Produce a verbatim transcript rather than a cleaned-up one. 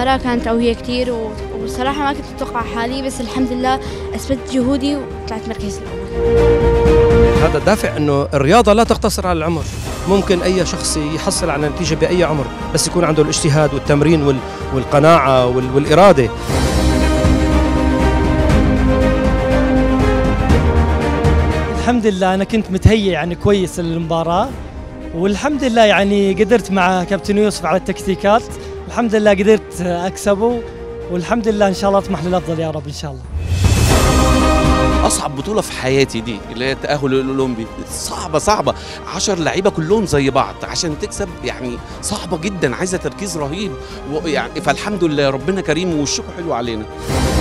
المباراة كانت قوية كتير، وبصراحة ما كنت أتوقع حالي، بس الحمد لله أثبت جهودي وطلعت مركز الأول. هذا الدافع إنه الرياضة لا تقتصر على العمر، ممكن أي شخص يحصل على نتيجة بأي عمر، بس يكون عنده الاجتهاد والتمرين والقناعة والإرادة. الحمد لله أنا كنت متهيئ يعني كويس للمباراة، والحمد لله يعني قدرت مع كابتن يوسف على التكتيكات، الحمد لله قدرت أكسبه، والحمد لله إن شاء الله أطمح للأفضل يا رب إن شاء الله. أصعب بطولة في حياتي دي اللي هي التأهل الأولمبي، صعبة صعبة، عشر لعيبة كلهم زي بعض عشان تكسب، يعني صعبة جدا، عايزة تركيز رهيب، ويعني فالحمد لله ربنا كريم ووشكوا حلو علينا.